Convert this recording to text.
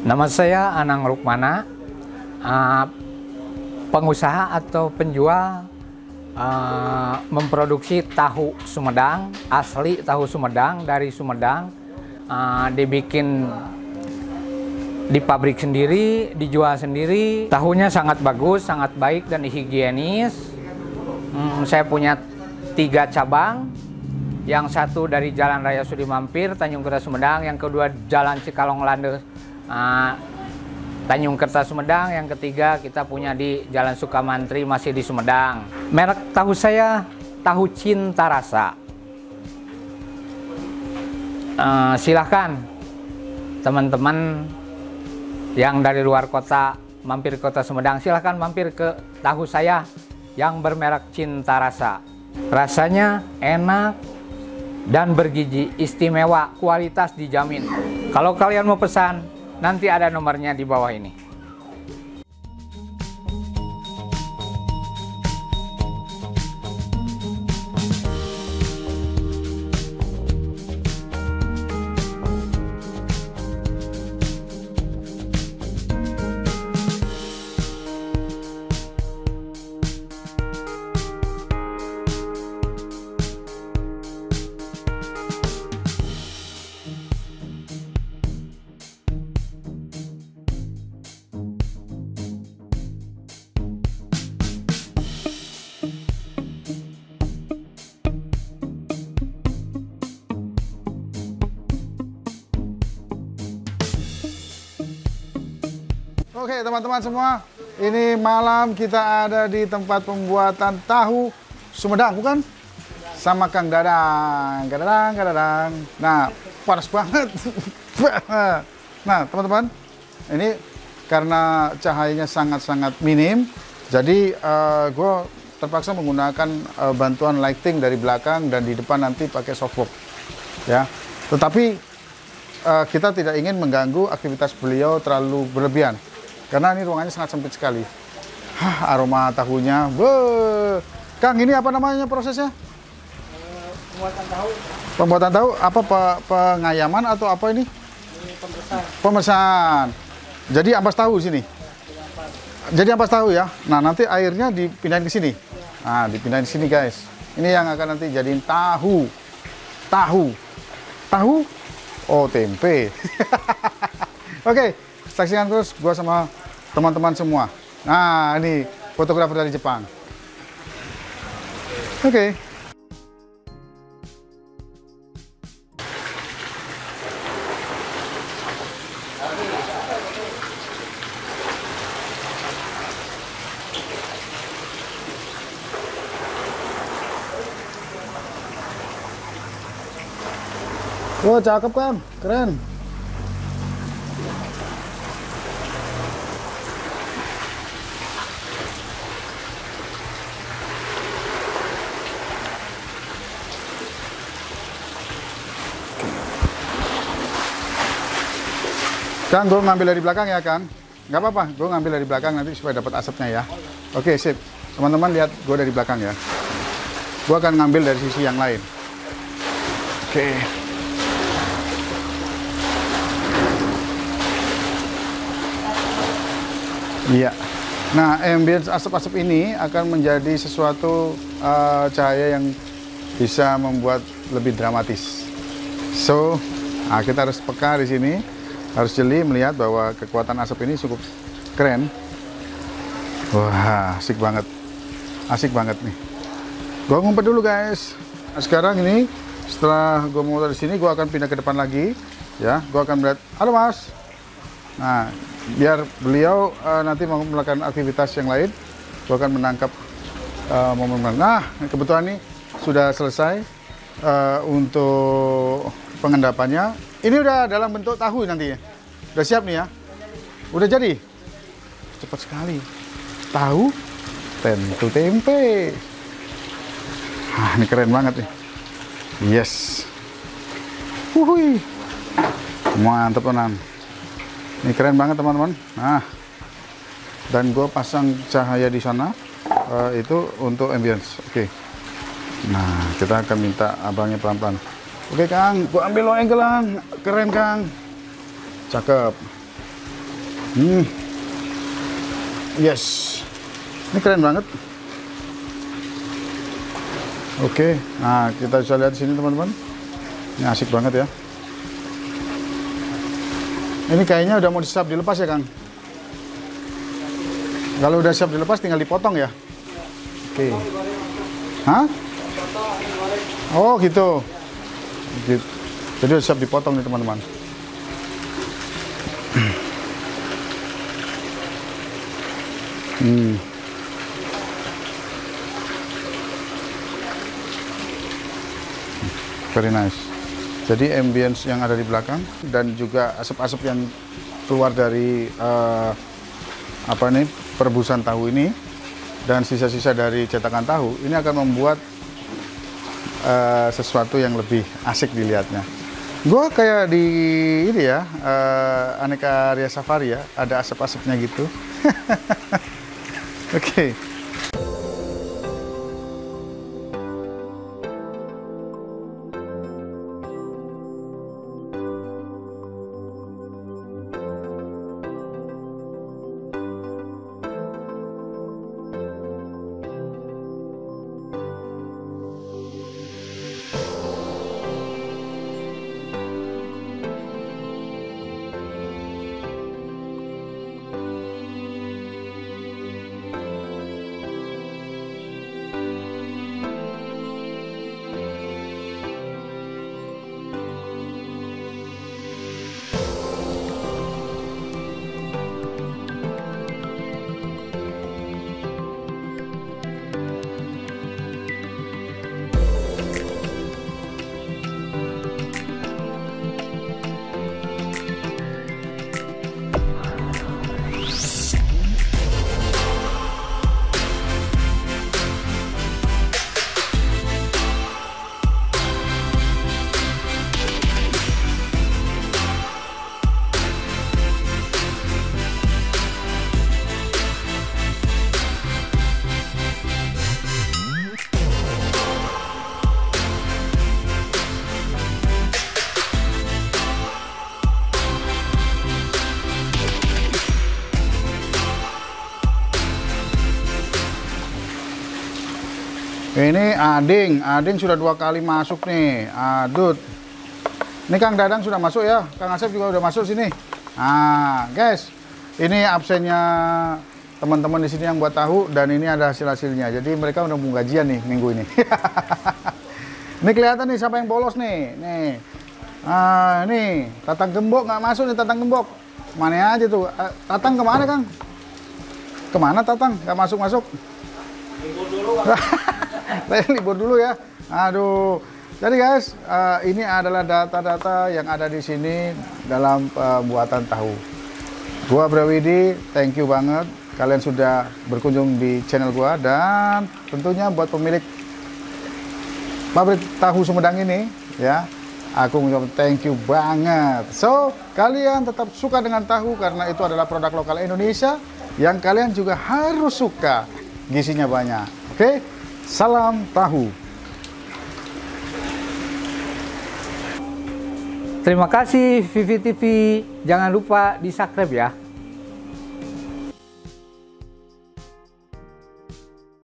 Nama saya Anang Rukmana, pengusaha atau penjual memproduksi tahu Sumedang, asli tahu Sumedang dari Sumedang, dibikin di pabrik sendiri, dijual sendiri. Tahunya sangat bagus, sangat baik dan higienis. Saya punya 3 cabang. Yang satu dari Jalan Raya Sudi Mampir, Tanjung Kerta Sumedang. Yang kedua Jalan Cikalong Lande, Tanjung Kerta Sumedang. Yang ketiga kita punya di Jalan Sukamantri, masih di Sumedang. Merek tahu saya tahu Cinta Rasa. Silahkan teman-teman yang dari luar kota mampir ke Kota Sumedang, silahkan mampir ke tahu saya yang bermerek Cinta Rasa. Rasanya enak dan bergizi, istimewa, kualitas dijamin. Kalau kalian mau pesan, nanti ada nomornya di bawah ini. Oke teman-teman semua, ini malam kita ada di tempat pembuatan tahu Sumedang, bukan? Sama Kang Dadang, Kadadang. Nah, panas banget. Nah teman-teman, ini karena cahayanya sangat-sangat minim, jadi gue terpaksa menggunakan bantuan lighting dari belakang dan di depan nanti pakai softbox. Ya, tetapi kita tidak ingin mengganggu aktivitas beliau terlalu berlebihan. Karena ini ruangannya sangat sempit sekali. Aroma tahunya. Kang, ini apa namanya prosesnya? Pembuatan tahu. Pembuatan tahu, apa pengayaman atau apa ini? Pemesan. Pemesan. Jadi ampas tahu sini. Jadi ampas tahu ya. Nah, nanti airnya dipindahin ke sini. Nah, dipindahin ke sini, guys. Ini yang akan nanti jadiin tahu. Tahu? Oh, tempe. Oke. Saksikan terus gua sama teman-teman semua. Nah, ini fotografer dari Jepang. Oke. Oh, cakep kan? Keren. Kang, gue ngambil dari belakang ya, Kang. Nggak apa-apa, gue ngambil dari belakang nanti supaya dapat asapnya ya. Oke, sip. Teman-teman lihat gue dari belakang ya. Gue akan ngambil dari sisi yang lain. Oke. Iya. Nah, ambience asap-asap ini akan menjadi sesuatu cahaya yang bisa membuat lebih dramatis. So, kita harus peka di sini. Harus jeli melihat bahwa kekuatan asap ini cukup keren. Wah, asik banget. Asik banget nih. Gua ngumpet dulu, guys. Nah, sekarang ini setelah gua mau dari sini, gua akan pindah ke depan lagi. Ya, gua akan melihat, halo Mas. Nah, biar beliau nanti mau melakukan aktivitas yang lain, gua akan menangkap momen-momen. Nah, kebetulan ini sudah selesai untuk pengendapannya. Ini udah dalam bentuk tahu nantinya. Udah siap nih ya. Udah jadi. Cepat sekali. Tahu, tentu tempe. Ini keren banget nih. Yes. Wuhui. Mantap teman. Ini keren banget teman-teman. Nah. Dan gue pasang cahaya di sana. Itu untuk ambience. Oke. Nah, kita akan minta abangnya pelan-pelan. Oke Kang, gua ambil low angle Kang. Keren Kang. Cakep. Yes. Ini keren banget. Oke, nah kita bisa lihat di sini teman-teman. Ini asik banget ya. Ini kayaknya udah mau siap dilepas ya Kang? Kalau udah siap dilepas tinggal dipotong ya? Oke. Hah? Oh gitu. Jadi udah siap dipotong nih teman-teman. Very nice. Jadi ambience yang ada di belakang dan juga asap-asap yang keluar dari perebusan tahu ini dan sisa-sisa dari cetakan tahu ini akan membuat sesuatu yang lebih asik dilihatnya. Gua kayak di ini ya, Aneka Ria Safari ya, ada asap-asapnya gitu. Oke. Ini Ading sudah 2 kali masuk nih. Aduh. Ini Kang Dadang sudah masuk ya. Kang Asep juga udah masuk sini. Nah, guys, ini absennya teman-teman di sini yang buat tahu dan ini ada hasil-hasilnya. Jadi mereka udah mau gajian nih minggu ini. Ini kelihatan nih siapa yang bolos nih. Nih. Ini Tatang Gembok nggak masuk nih, Tatang Gembok. Mana aja tuh? Tatang kemana Kang? Kemana Tatang? Nggak masuk-masuk? Libur dulu. Libur dulu ya. Aduh. Jadi guys, ini adalah data-data yang ada di sini dalam pembuatan tahu. Gua Prawidi, thank you banget kalian sudah berkunjung di channel gua, dan tentunya buat pemilik pabrik tahu Sumedang ini ya, aku mengucapkan thank you banget. So, kalian tetap suka dengan tahu karena itu adalah produk lokal Indonesia yang kalian juga harus suka. Gizinya banyak. Oke? Salam tahu. Terima kasih Vivi TV. Jangan lupa di subscribe ya.